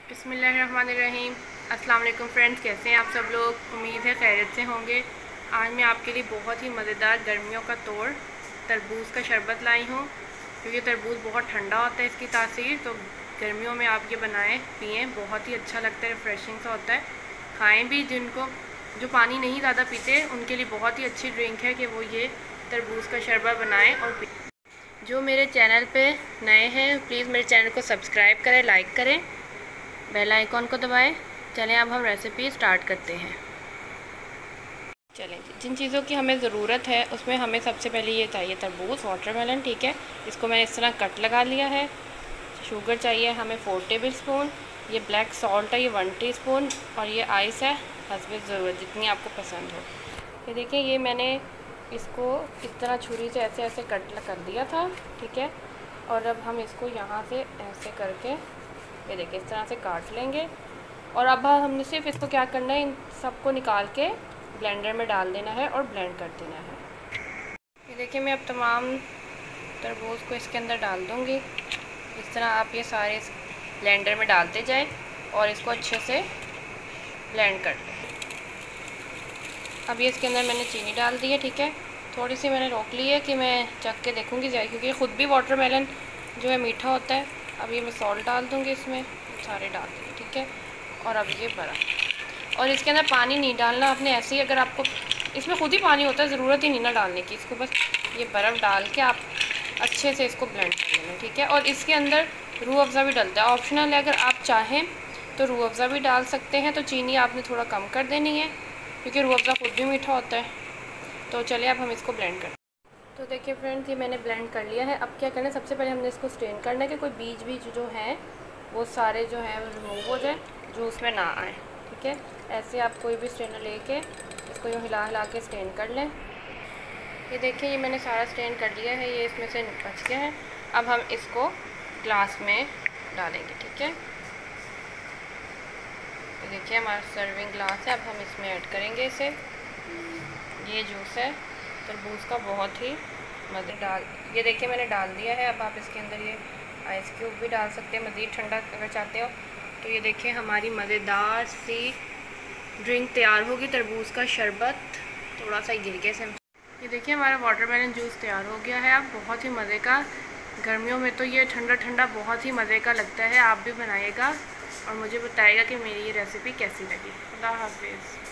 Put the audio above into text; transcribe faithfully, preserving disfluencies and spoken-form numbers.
बिस्मिल्लाहिर्रहमानिर्रहीम। अस्सलाम वालेकुम फ्रेंड्स, कैसे हैं आप सब लोग? उम्मीद है खैरियत से होंगे। आज मैं आपके लिए बहुत ही मज़ेदार गर्मियों का तोड़ तरबूज़ का शरबत लाई हूँ, क्योंकि तरबूज़ बहुत ठंडा होता है इसकी तासीर, तो गर्मियों में आप ये बनाएं पिएँ, बहुत ही अच्छा लगता है, रिफ़्रेशिंग सा होता है। खाएँ भी, जिनको जो पानी नहीं ज़्यादा पीते उनके लिए बहुत ही अच्छी ड्रिंक है कि वो ये तरबूज़ का शरबत बनाएँ और पिएँ। जो मेरे चैनल पे नए हैं प्लीज़ मेरे चैनल को सब्सक्राइब करें, लाइक करें, बेल आइकॉन को दबाएं। चलें अब हम रेसिपी स्टार्ट करते हैं। चलें जी, जिन चीज़ों की हमें ज़रूरत है उसमें हमें सबसे पहले ये चाहिए तरबूज, वाटरमेलन, ठीक है। इसको मैंने इस तरह कट लगा लिया है। शुगर चाहिए हमें फोर टेबल स्पून, ये ब्लैक सॉल्ट है ये वन टी स्पून, और ये आइस है हस्बे ज़रूरत जितनी आपको पसंद हो। ये देखिए, ये मैंने इसको इस तरह छुरी से ऐसे ऐसे कट कर दिया था, ठीक है। और अब हम इसको यहाँ से ऐसे करके ये देखिए इस तरह से काट लेंगे। और अब हमने सिर्फ इसको क्या करना है, इन सबको निकाल के ब्लेंडर में डाल देना है और ब्लेंड कर देना है। ये देखिए, मैं अब तमाम तरबूज को इसके अंदर डाल दूँगी। इस तरह आप ये सारे ब्लेंडर में डालते जाएं और इसको अच्छे से ब्लेंड कर लें। अब ये इसके अंदर मैंने चीनी डाल दी है, ठीक है। थोड़ी सी मैंने रोक ली है कि मैं चख के देखूँगी, क्योंकि ख़ुद भी वाटरमेलन जो है मीठा होता है। अब ये मैं सॉल्ट डाल दूँगी, इसमें सारे डाल देंगे, ठीक है। और अब ये बर्फ़, और इसके अंदर पानी नहीं डालना आपने, ऐसे ही अगर आपको इसमें खुद ही पानी होता है, ज़रूरत ही नहीं ना डालने की। इसको बस ये बर्फ़ डाल के आप अच्छे से इसको ब्लेंड कर लेना, ठीक है। और इसके अंदर रूह अफ़ज़ा भी डलता है, ऑप्शनल है, अगर आप चाहें तो रूह अफ़ज़ा भी डाल सकते हैं। तो चीनी आपने थोड़ा कम कर देनी है, क्योंकि रूह अफ़ज़ा खुद भी मीठा होता है। तो चलिए अब हम इसको ब्लेंड करते हैं। तो देखिए फ्रेंड्स, ये मैंने ब्लेंड कर लिया है। अब क्या करना है, सबसे पहले हमने इसको स्ट्रेन करना है कि कोई बीज बीज जो हैं वो सारे जो हैं रिमूव हो जाए, जूस में ना आए, ठीक है। ऐसे आप कोई भी स्ट्रेनर लेके इसको यूँ हिला हिला के स्ट्रेन कर लें। ये देखिए, ये मैंने सारा स्ट्रेन कर लिया है, ये इसमें से बच गया है। अब हम इसको ग्लास में डालेंगे, ठीक है। ये देखिए हमारा सर्विंग ग्लास है, अब हम इसमें ऐड करेंगे इसे। ये जूस है तरबूज का, बहुत ही मज़े डाल ये देखिए मैंने डाल दिया है। अब आप इसके अंदर ये आइस क्यूब भी डाल सकते हैं, मज़ीद ठंडा अगर चाहते हो तो। ये देखिए हमारी मज़ेदार सी ड्रिंक तैयार होगी, तरबूज का शरबत। थोड़ा सा गिरके से ये देखिए हमारा वाटरमेलन जूस तैयार हो गया है। अब बहुत ही मज़े का, गर्मियों में तो ये ठंडा ठंडा बहुत ही मज़े का लगता है। आप भी बनाइएगा और मुझे बताइएगा कि मेरी ये रेसिपी कैसी लगी। अल्लाह हाफिज़।